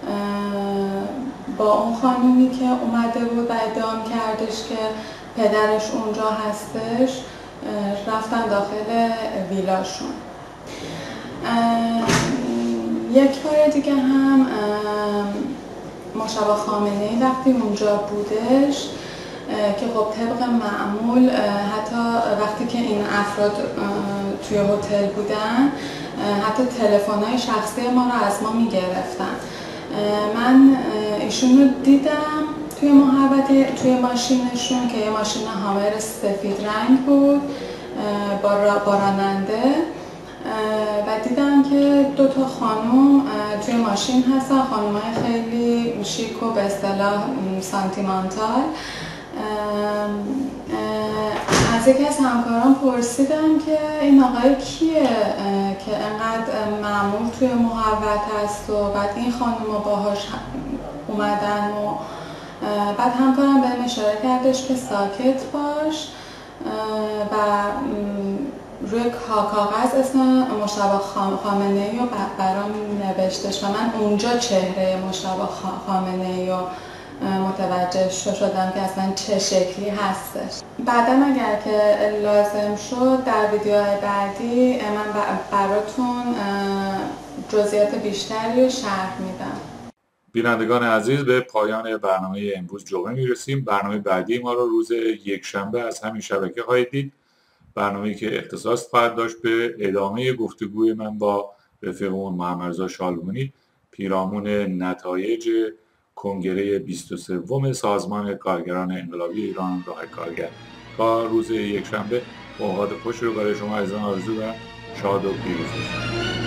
با اون خانومی که اومده بود و ادعا کردش که پدرش اونجا هستش رفتن داخل ویلاشون. یک بار دیگه هم مجتبی خامنه‌ای وقتی اونجا بودش که خب طبق معمول حتی وقتی که این افراد توی هتل بودن حتی تلفن‌های شخصی ما رو از ما میگرفتن. من ایشون رو دیدم توی محوطه توی ماشینشون که یه ماشین هامر سفید رنگ بود با راننده و دیدم که دو تا خانم توی ماشین هستن، خانم‌های خیلی شیک و به اصطلاح سانتیمانتال از یکی از همکاران پرسیدم که این آقای کیه که انقدر مأمور توی محوط هست و بعد این خانم رو باهاش اومدن و بعد همکارم بهم اشاره کردش که ساکت باش و روی کاغذ اسم مجتبی خامنه‌ای رو برام نوشتش و من اونجا چهره مجتبی خامنه‌ای رو متوجه شدم که اصلا چه شکلی هستش. بعدا اگر که لازم شد در ویدیوهای بعدی من براتون جزئیات بیشتری رو شرح میدم. بینندگان عزیز، به پایان برنامه امروز جمعه میرسیم. برنامه بعدی ما رو روز یکشنبه از همین شبکه خواهید دید. برنامه‌ای که اختصاص خواهد داشت به ادامه گفتگوی من با رفیقمون محمد رضا شالمونی پیرامون نتایج کنگره بیست و سوم سازمان کارگران انقلابی ایران راه کارگر. تا روز یکشنبه اوقات خوشی رو برای شما عزیزان آرزو و شاد و پیروز باشید.